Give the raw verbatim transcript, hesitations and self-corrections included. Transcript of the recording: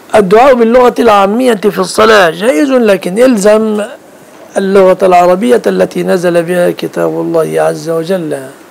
الدعاء باللغة العامية في الصلاة جائز، لكن يلزم اللغة العربية التي نزل بها كتاب الله عز وجل.